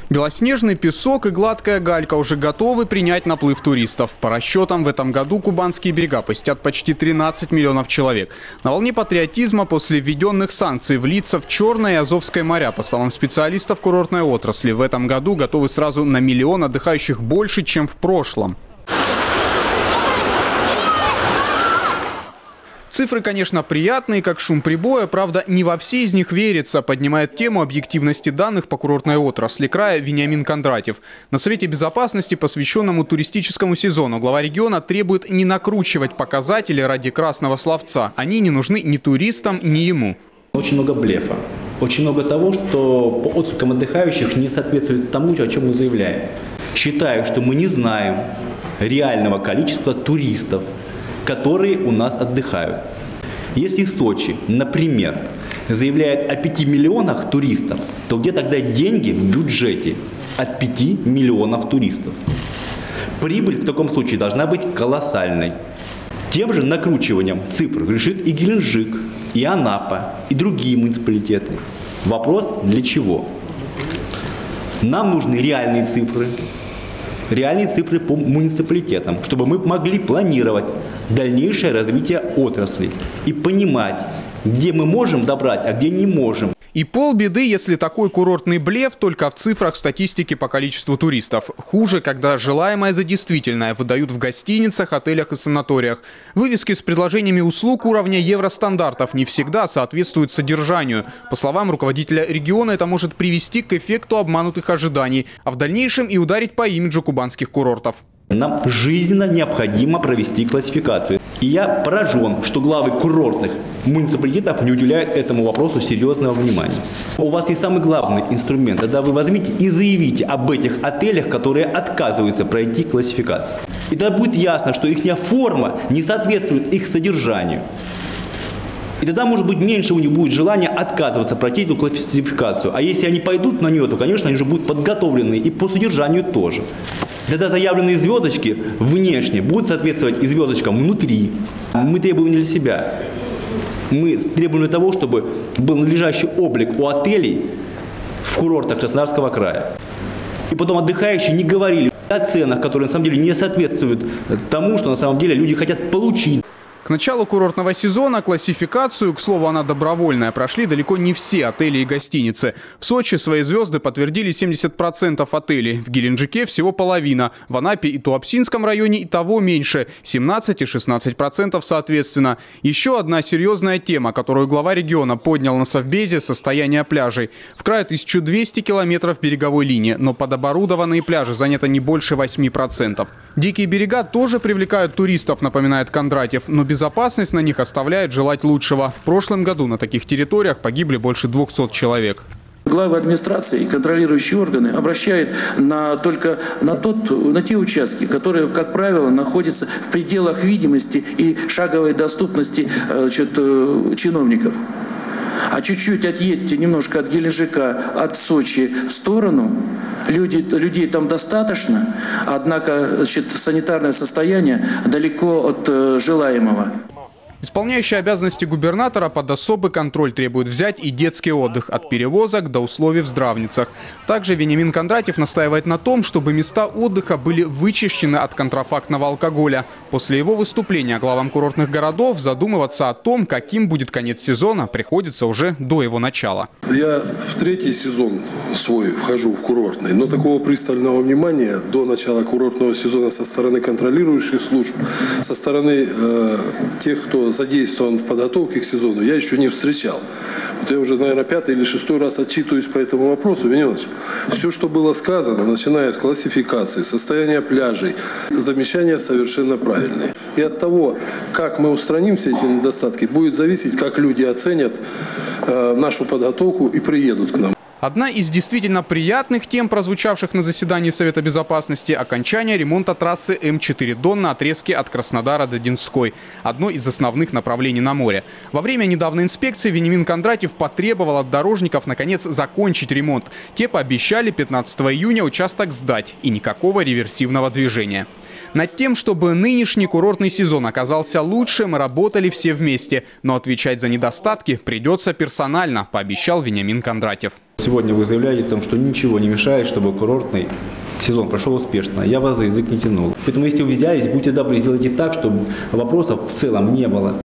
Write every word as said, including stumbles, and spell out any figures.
Белоснежный песок и гладкая галька уже готовы принять наплыв туристов. По расчетам, в этом году кубанские берега посетят почти тринадцать миллионов человек. На волне патриотизма после введенных санкций влиться в Черное и Азовское моря, по словам специалистов курортной отрасли, в этом году готовы сразу на миллион отдыхающих больше, чем в прошлом. Цифры, конечно, приятные, как шум прибоя, правда, не во все из них верится, поднимает тему объективности данных по курортной отрасли края Вениамин Кондратьев. На Совете безопасности, посвященному туристическому сезону, глава региона требует не накручивать показатели ради красного словца. Они не нужны ни туристам, ни ему. Очень много блефа. Очень много того, что по откликам отдыхающих не соответствует тому, о чем мы заявляем. Считаю, что мы не знаем реального количества туристов, которые у нас отдыхают. Если Сочи, например, заявляет о пяти миллионах туристов, то где тогда деньги в бюджете от пяти миллионов туристов? Прибыль в таком случае должна быть колоссальной. Тем же накручиванием цифр грешит и Геленджик, и Анапа, и другие муниципалитеты. Вопрос для чего? Нам нужны реальные цифры. Реальные цифры по муниципалитетам, чтобы мы могли планировать дальнейшее развитие отрасли и понимать, где мы можем добрать, а где не можем. И полбеды, если такой курортный блеф только в цифрах статистики по количеству туристов. Хуже, когда желаемое за действительное выдают в гостиницах, отелях и санаториях. Вывески с предложениями услуг уровня евростандартов не всегда соответствуют содержанию. По словам руководителя региона, это может привести к эффекту обманутых ожиданий, а в дальнейшем и ударить по имиджу кубанских курортов. Нам жизненно необходимо провести классификацию. И я поражен, что главы курортных муниципалитетов не уделяют этому вопросу серьезного внимания. У вас есть самый главный инструмент. Тогда вы возьмите и заявите об этих отелях, которые отказываются пройти классификацию. И тогда будет ясно, что их форма не соответствует их содержанию. И тогда, может быть, меньше у них будет желания отказываться пройти эту классификацию. А если они пойдут на нее, то, конечно, они же будут подготовлены и по содержанию тоже. Тогда заявленные звездочки внешне будут соответствовать и звездочкам внутри. Мы требуем не для себя. Мы требуем для того, чтобы был надлежащий облик у отелей в курортах Краснодарского края. И потом отдыхающие не говорили о ценах, которые на самом деле не соответствуют тому, что на самом деле люди хотят получить. К началу курортного сезона классификацию, к слову, она добровольная, прошли далеко не все отели и гостиницы. В Сочи свои звезды подтвердили семьдесят процентов отелей, в Геленджике всего половина, в Анапе и Туапсинском районе и того меньше, семнадцать и шестнадцать процентов соответственно. Еще одна серьезная тема, которую глава региона поднял на Совбезе – состояние пляжей. В крае тысяча двести километров береговой линии, но под оборудованные пляжи занято не больше восьми процентов. Дикие берега тоже привлекают туристов, напоминает Кондратьев, но безопасность на них оставляет желать лучшего. В прошлом году на таких территориях погибли больше двухсот человек. Главы администрации и контролирующие органы обращают на, только на, тот, на те участки, которые, как правило, находятся в пределах видимости и шаговой доступности значит, чиновников. А чуть-чуть отъедьте немножко от Геленджика, от Сочи в сторону. Люди, людей там достаточно, однако значит, санитарное состояние далеко от э, желаемого. Исполняющий обязанности губернатора под особый контроль требует взять и детский отдых от перевозок до условий в здравницах. Также Вениамин Кондратьев настаивает на том, чтобы места отдыха были вычищены от контрафактного алкоголя. После его выступления главам курортных городов задумываться о том, каким будет конец сезона, приходится уже до его начала. Я в третий сезон свой вхожу в курортный, но такого пристального внимания до начала курортного сезона со стороны контролирующих служб, со стороны э, тех, кто задействован в подготовке к сезону, я еще не встречал. Вот я уже, наверное, пятый или шестой раз отчитываюсь по этому вопросу. Вениамин, все, что было сказано, начиная с классификации, состояния пляжей, замечания совершенно правильные. И от того, как мы устраним все эти недостатки, будет зависеть, как люди оценят э, нашу подготовку и приедут к нам. Одна из действительно приятных тем, прозвучавших на заседании Совета безопасности – окончание ремонта трассы М четыре Дон на отрезке от Краснодара до Динской, одно из основных направлений на море. Во время недавней инспекции Вениамин Кондратьев потребовал от дорожников наконец закончить ремонт. Те пообещали пятнадцатого июня участок сдать и никакого реверсивного движения. Над тем, чтобы нынешний курортный сезон оказался лучше, мы работали все вместе. Но отвечать за недостатки придется персонально, пообещал Вениамин Кондратьев. Сегодня вы заявляете о том, что ничего не мешает, чтобы курортный сезон прошел успешно. Я вас за язык не тянул. Поэтому, если вы взялись, будьте добры, сделайте так, чтобы вопросов в целом не было.